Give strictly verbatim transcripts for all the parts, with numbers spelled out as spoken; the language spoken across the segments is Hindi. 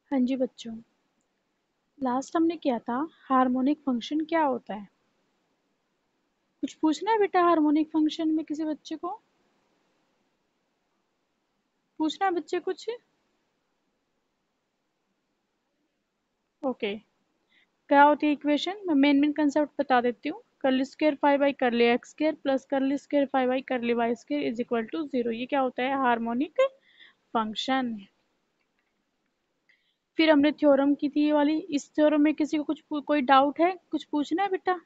हाँ जी बच्चों, लास्ट हमने किया था हार्मोनिक फंक्शन क्या होता है। कुछ पूछना है बेटा हार्मोनिक फंक्शन में किसी बच्चे को? पूछना है बच्चे कुछ? ओके। क्या होती है इक्वेशन? मैं मेन मेन कंसेप्ट बता देती हूँ। Curly square five by curly x square plus curly square five by curly y square is equal to zero. ये क्या होता है? Harmonic function. फिर हमने थ्योरम की थी ये वाली। इस थ्योरम में किसी को कुछ कोई डाउट है? कुछ पूछना है बेटा?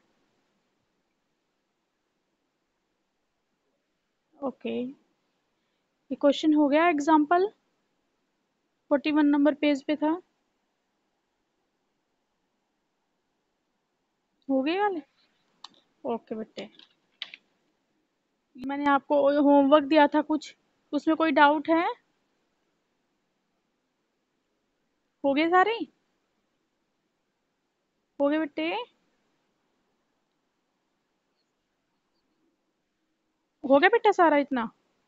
ओके, ये क्वेश्चन हो गया example. Forty one number page पे था। हो गए वाले? ओके बेटे, मैंने आपको होमवर्क दिया था कुछ, उसमें कोई डाउट है? हो गए सारे? हो गए बेटे? हो गया बेटा सारा इतना?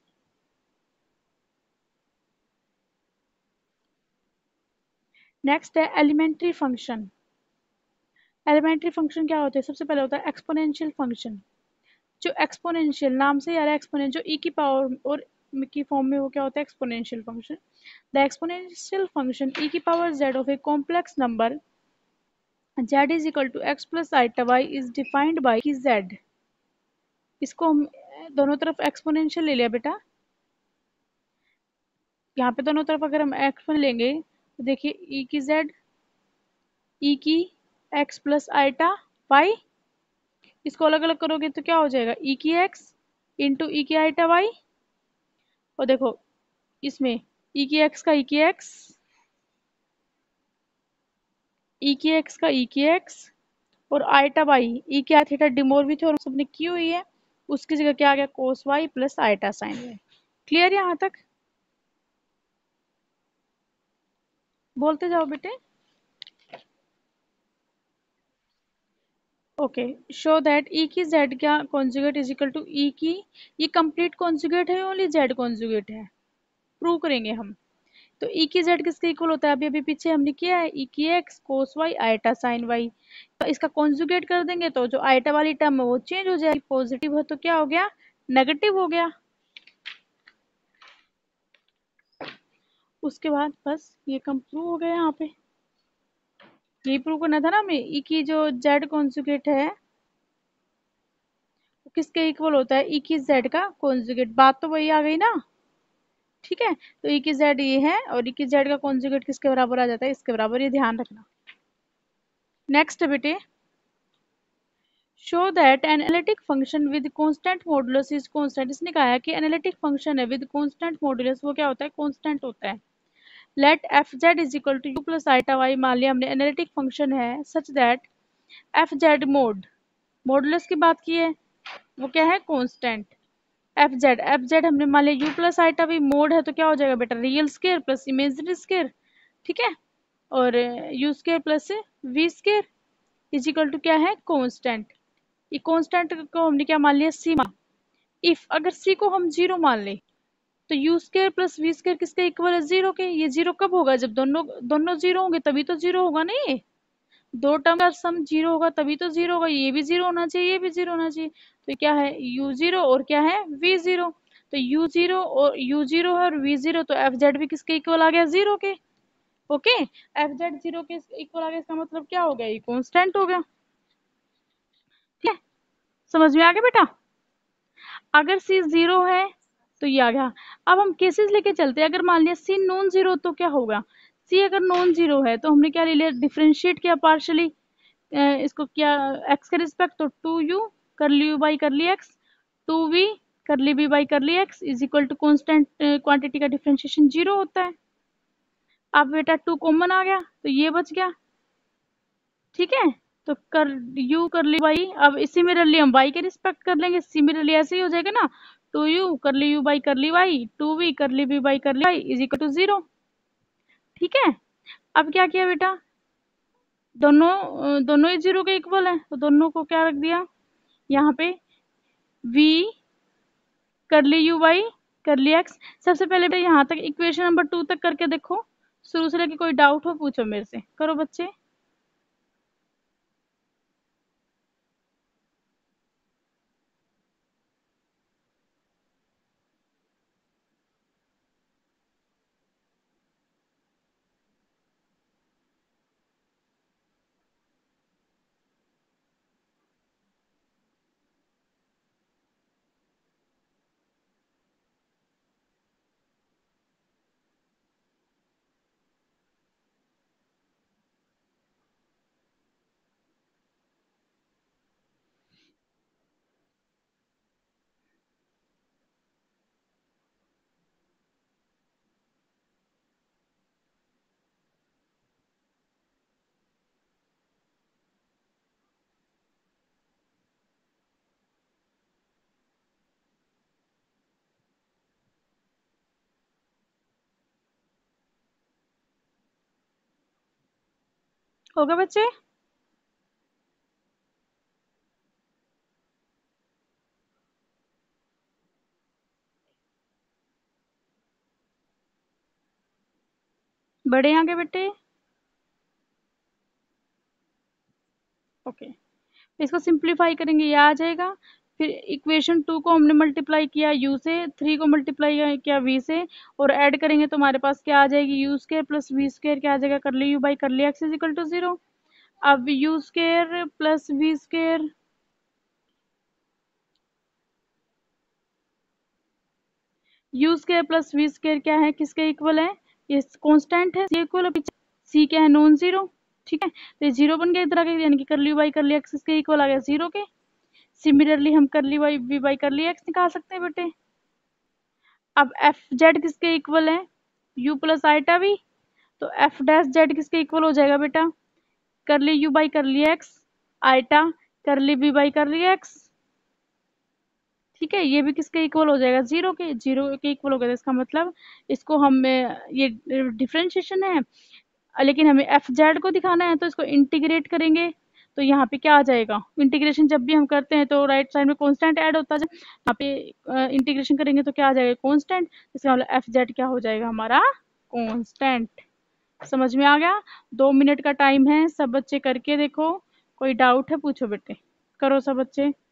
नेक्स्ट है एलिमेंट्री फंक्शन। एलिमेंट्री फंक्शन क्या होता है? सबसे पहले होता है एक्सपोनेंशियल फंक्शन। जो एक्सपोनेंशियल नाम से यार, एक्सपोनेंट जो ई की पावर और की फॉर्म में, वो क्या होता है? Exponential function. The exponential function e की power z of a complex number z is equal to x plus iota y is defined by की z। इसको हम दोनों तरफ एक्सपोनेंशियल ले लिया बेटा। यहाँ पे दोनों तरफ अगर हम एक्सपोनेंशियल लेंगे तो देखिए e की z, e की x प्लस आइटा y। इसको अलग अलग करोगे तो क्या हो जाएगा? e की x इंटू ई की आइटा y। और देखो इसमें e की x का e की x, e की x का e की x और आइटा y, e की आई थीटा डिमोरवी थ्योरम सबने की हुई है। उसकी जगह क्या आ गया? Cos y plus iota sine y। Clear यहाँ तक? बोलते जाओ बेटे। ओके, शो दैट ई की जेड का conjugate is equal to e की, ये कंप्लीट कॉन्जुगेट है, ओनली जेड कॉन्जुगेट है। प्रूव करेंगे हम। तो ई की जेड किसके इक्वल होता है? अभी अभी पीछे हमने किया है, ई की x cos y iota sine y. तो इसका कॉन्जुगेट कर देंगे तो जो आइटा वाली टर्म है वो चेंज हो जाएगी। पॉजिटिव है तो क्या हो गया? नेगेटिव हो गया। उसके बाद बस ये कम प्रूव हो गया। यहाँ पे ये प्रूव करना था ना हमें, ई की जो जेड कॉन्जुगेट है वो किसके इक्वल होता है? ई की जेड का कॉन्जुगेट। बात तो वही आ गई ना? ठीक है, तो ई की जेड ये है और ई की जेड का कॉन्जुगेट किसके बराबर आ जाता है? इसके बराबर। ये ध्यान रखना। नेक्स्ट बेटे, show that an analytic function with constant modulus is constant. इसने कहा है कि एनालिटिक फंक्शन है विद कांस्टेंट मॉडुलस, वो क्या होता है? कांस्टेंट होता है। Let f z is equal to u plus iota y. मान लिया हमने एनालिटिक फंक्शन है such that f z mod, modulus की बात की है, वो क्या है? Constant. F z f z हमने मान लिया u plus iota y mod है, तो क्या हो जाएगा बेटा? Real square plus imaginary square. ठीक है, और u square plus v square is equal to क्या है? कांस्टेंट। ये कांस्टेंट को हमने क्या मान लिया? सी मान। इफ अगर सी को हम जीरो मान ले तो u square plus v square किसके इक्वल है? जीरो के। ये जीरो कब होगा? जब दोनों दोनों जीरो होंगे तभी तो जीरो होगा ना। ये दो टर्म का सम जीरो होगा तभी तो जीरो होगा। ये भी जीरो होना चाहिए, ये भी जीरो होना चाहिए। तो क्या है? यू जीरो और क्या है? V zero. तो यू जीरो और यू जीरो है और वी जीरो, तो एफ जेड भी किसके इक्वल आ गया? जीरो के। ओके, एफ जेड जीरो के इक्वल आ गया, इसका मतलब क्या हो गया? ये कांस्टेंट हो गया। ठीक है, समझ में आ गया बेटा? अगर सी जीरो है तो ये आ गया। अब हम केसेस लेके चलते हैं। अगर मान लिया सी नॉन जीरो तो क्या होगा? सी अगर नॉन जीरो है तो हमने क्या ले लिया? डिफरेंशिएट किया पार्शली, इसको क्या एक्स के रिस्पेक्ट, तो to you curly u by curly x, to we कर ली b by curly x is equal to constant quantity का डिफरेंशिएशन जीरो होता है। अब बेटा टू कॉमन आ गया तो ये बच गया। ठीक है, तो कर यू कर ली वाई, अब सिमिलरली हम वाई के रिस्पेक्ट कर लेंगे। सिमिलरली ऐसे ही हो जाएगा ना, to you curly u by curly Y, to we कर ली v by curly y is equal to zero. ठीक है, अब क्या किया बेटा? दोनों अ, दोनों ही जीरो के इक्वल है तो दोनों को क्या रख दिया यहाँ पे? v कर ली u by curly x. सबसे पहले बेटा यहाँ तक इक्वेशन नंबर टू तक करके देखो शुरू से लेके कोई डाउट हो पूछो मेरे से, करो बच्चे। हो गए बच्चे? बड़े आगे बेटे। ओके, इसको सिंप्लीफाई करेंगे, ये आ जाएगा। फिर इक्वेशन टू को हमने मल्टीप्लाई किया यू से, थ्री को मल्टीप्लाई किया वी से, और ऐड करेंगे तो हमारे पास क्या आ जाएगी, u square plus v square क्या आ जाएगा, curly u by curly x is equal to zero. अब u square plus v square, u square plus v square क्या है, किसके इक्वल है, ये कांस्टेंट है, सी इक्वल है, सी क्या है, नॉन जीरो। ठीक है, तो ये जीरो बन गया इधर आके, यानी कि कर ली बाई कर ली एक्स इसके इक्वल आ गया जीरो के। सिमिलरली हम कर ली why we by curly x निकाल सकते हैं बेटे। अब एफ जेड किसके इक्वल है, यू प्लस आइटा वी, तो एफ डैश जेड किसके इक्वल हो जाएगा बेटा, कर ली u by curly x, iota कर ली v by curly x. ठीक है, ये भी किसके इक्वल हो जाएगा, जीरो के, जीरो के इक्वल हो गया। इसका मतलब इसको हम ये डिफ्रेंशिएशन है, लेकिन हमें एफ जेड को दिखाना है, तो इसको इंटीग्रेट करेंगे तो यहाँ पे क्या आ जाएगा, इंटीग्रेशन जब भी हम करते हैं तो राइट साइड में कांस्टेंट ऐड होता है, यहाँ पे इंटीग्रेशन करेंगे तो क्या आ जाएगा, कांस्टेंट। इसका मतलब एफ जेड क्या हो जाएगा हमारा, कांस्टेंट। समझ में आ गया? दो मिनट का टाइम है, सब बच्चे करके देखो, कोई डाउट है पूछो बेटे, करो सब बच्चे।